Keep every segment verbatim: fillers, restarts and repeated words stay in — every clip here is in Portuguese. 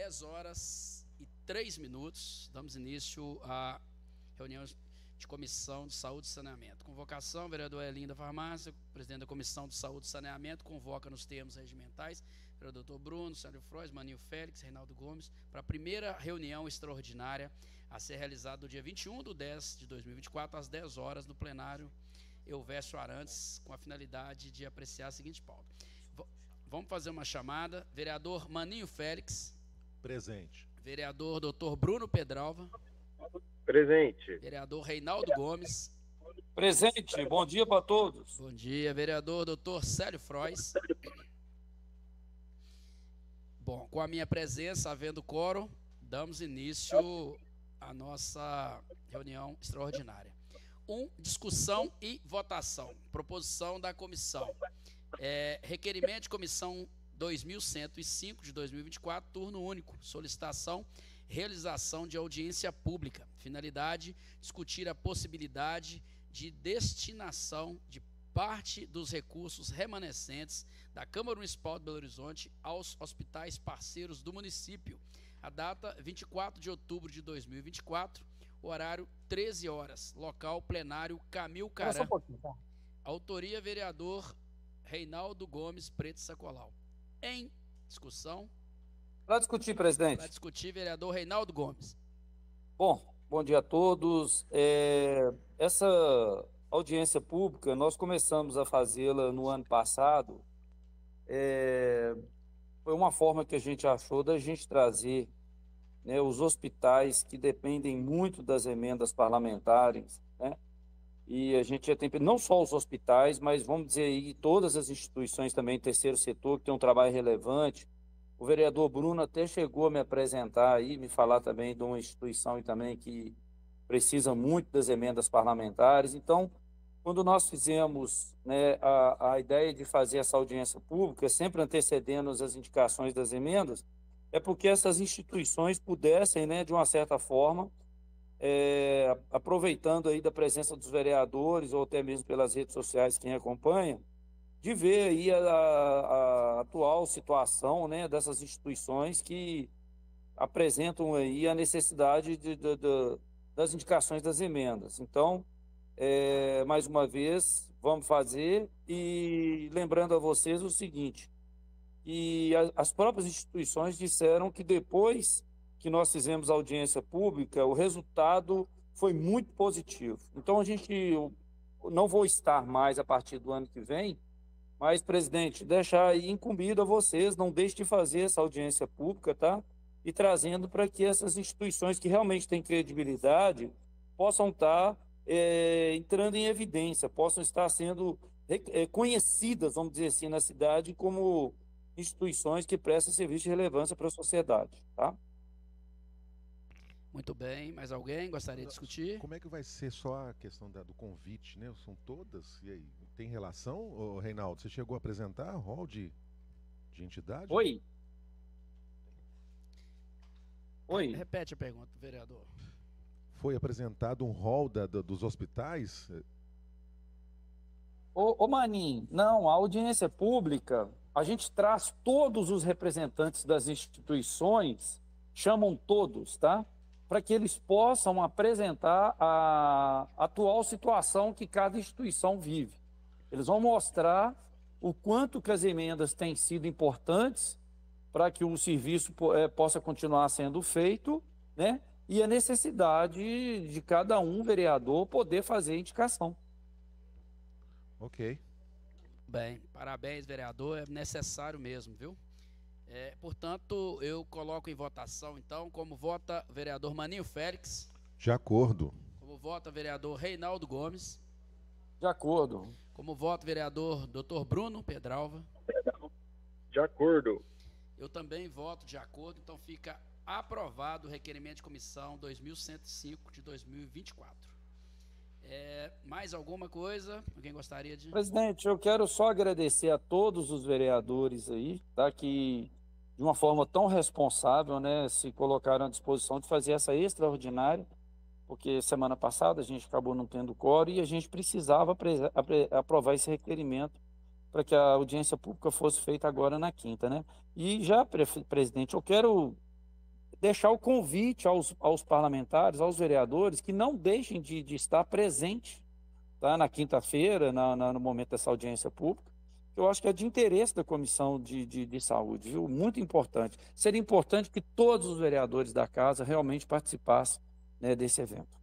dez horas e três minutos, damos início à reunião de Comissão de Saúde e Saneamento. Convocação, vereador Elinho da Farmácia, presidente da Comissão de Saúde e Saneamento, convoca nos termos regimentais, vereador doutor Bruno, Sérgio Frois, Maninho Félix, Reinaldo Gomes, para a primeira reunião extraordinária a ser realizada no dia vinte e um de dez de dois mil e vinte e quatro, às dez horas, no plenário Elvésio Arantes, com a finalidade de apreciar a seguinte pauta. V vamos fazer uma chamada. Vereador Maninho Félix. Presente. Vereador doutor Bruno Pedralva. Presente. Vereador Reinaldo Gomes. Presente. Bom dia para todos. Bom dia. Vereador doutor Célio Frois. Bom, com a minha presença, havendo quórum, damos início à nossa reunião extraordinária. Um, discussão e votação. Proposição da comissão. É, requerimento de comissão dois mil cento e cinco de dois mil e vinte e quatro, turno único. Solicitação, realização de audiência pública. Finalidade, discutir a possibilidade de destinação de parte dos recursos remanescentes da Câmara Municipal de Belo Horizonte aos hospitais parceiros do município. A data, vinte e quatro de outubro de dois mil e vinte e quatro, horário treze horas, local plenário Camil Caran. Um tá? Autoria, vereador Reinaldo Gomes Preto Sacolau. Em discussão. Para discutir, presidente. Para discutir, vereador Reinaldo Gomes. Bom, bom dia a todos. É, essa audiência pública, nós começamos a fazê-la no ano passado. É, foi uma forma que a gente achou da gente trazer, né, os hospitais que dependem muito das emendas parlamentares, né? E a gente já tem, não só os hospitais, mas vamos dizer aí, todas as instituições também, terceiro setor, que tem um trabalho relevante. O vereador Bruno até chegou a me apresentar aí, me falar também de uma instituição e também que precisa muito das emendas parlamentares. Então, quando nós fizemos, né, a, a ideia de fazer essa audiência pública, sempre antecedendo as indicações das emendas, é porque essas instituições pudessem, né, de uma certa forma, é, aproveitando aí da presença dos vereadores ou até mesmo pelas redes sociais, quem acompanha, de ver aí a, a atual situação, né, dessas instituições que apresentam aí a necessidade de, de, de, das indicações das emendas. Então, é, mais uma vez, vamos fazer, e lembrando a vocês o seguinte, e a, as próprias instituições disseram que depois que nós fizemos a audiência pública, o resultado foi muito positivo. Então, a gente, eu não vou estar mais a partir do ano que vem, mas, presidente, deixar aí incumbido a vocês, não deixe de fazer essa audiência pública, tá? E trazendo para que essas instituições que realmente têm credibilidade possam estar é, entrando em evidência, possam estar sendo é, conhecidas, vamos dizer assim, na cidade como instituições que prestam serviço de relevância para a sociedade, tá? Muito bem, mais alguém gostaria de discutir? Como é que vai ser só a questão da, do convite, né? São todas? E aí, tem relação, ô, Reinaldo? Você chegou a apresentar rol de, de entidade? Oi. Oi. Repete a pergunta, vereador. Foi apresentado um rol da, da, dos hospitais? Ô, ô Maninho, não, a audiência pública, a gente traz todos os representantes das instituições, chamam todos, tá? Para que eles possam apresentar a atual situação que cada instituição vive. Eles vão mostrar o quanto que as emendas têm sido importantes para que o serviço é, possa continuar sendo feito, né? E a necessidade de cada um vereador poder fazer a indicação. Ok. Bem, parabéns, vereador, é necessário mesmo, viu? É, portanto, eu coloco em votação, então, como vota o vereador Maninho Félix. De acordo. Como vota o vereador Reinaldo Gomes. De acordo. Como vota o vereador doutor Bruno Pedralva. De acordo. Eu também voto de acordo, então fica aprovado o requerimento de comissão dois mil cento e cinco de dois mil e vinte e quatro. É, mais alguma coisa? Alguém gostaria de... Presidente, eu quero só agradecer a todos os vereadores aí, tá, que de uma forma tão responsável, né, se colocaram à disposição de fazer essa extraordinária, porque semana passada a gente acabou não tendo quórum e a gente precisava aprovar esse requerimento para que a audiência pública fosse feita agora na quinta, né? E já, presidente, eu quero deixar o convite aos, aos parlamentares, aos vereadores, que não deixem de, de estar presente, tá, na quinta-feira, na, na, no momento dessa audiência pública. Eu acho que é de interesse da Comissão de, de, de Saúde, viu? Muito importante. Seria importante que todos os vereadores da casa realmente participassem, né, desse evento.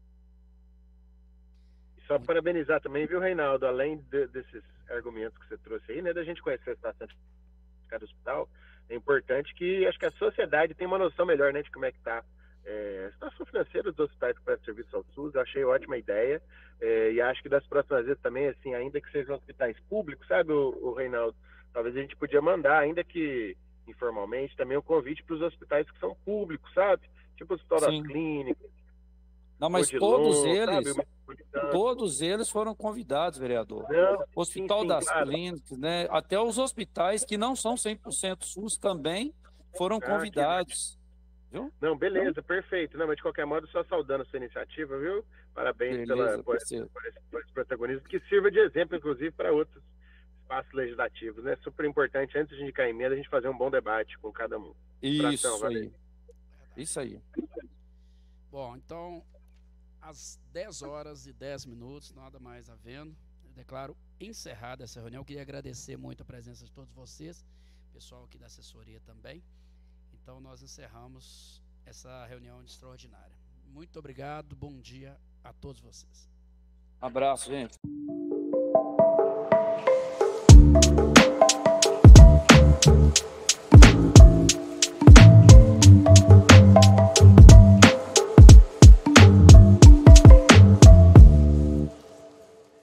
Só parabenizar também, viu, Reinaldo, além de, desses argumentos que você trouxe aí, né, da gente conhecer a situação de cada hospital, é importante que, acho que a sociedade tenha uma noção melhor, né, de como é que está é, a situação financeira dos hospitais que prestam serviço ao SUS. Eu achei ótima ideia, é, e acho que das próximas vezes também, assim, ainda que sejam hospitais públicos, sabe, o, o Reinaldo, talvez a gente podia mandar, ainda que informalmente, também um convite para os hospitais que são públicos, sabe, tipo o Hospital Sim. das Clínicas. Não, mas Odilon, todos eles, sabe, todos eles foram convidados, vereador. Não, O Hospital sim, sim, das claro. Clínicas, né? Até os hospitais que não são cem por cento SUS também foram Ah, que convidados. Viu? Não, beleza, perfeito. Não, mas de qualquer modo, só saudando a sua iniciativa, viu? Parabéns Beleza, pela, por, parceiro. por esse, por esse protagonismo, que sirva de exemplo, inclusive, para outros espaços legislativos, né? Super importante, antes de indicar a emenda, a gente fazer um bom debate com cada um. Isso Abração, valeu. aí. Isso aí. Bom, então, às dez horas e dez minutos, nada mais havendo, eu declaro encerrada essa reunião. Eu queria agradecer muito a presença de todos vocês, pessoal aqui da assessoria também. Então, nós encerramos essa reunião extraordinária. Muito obrigado, bom dia a todos vocês. Abraço, gente.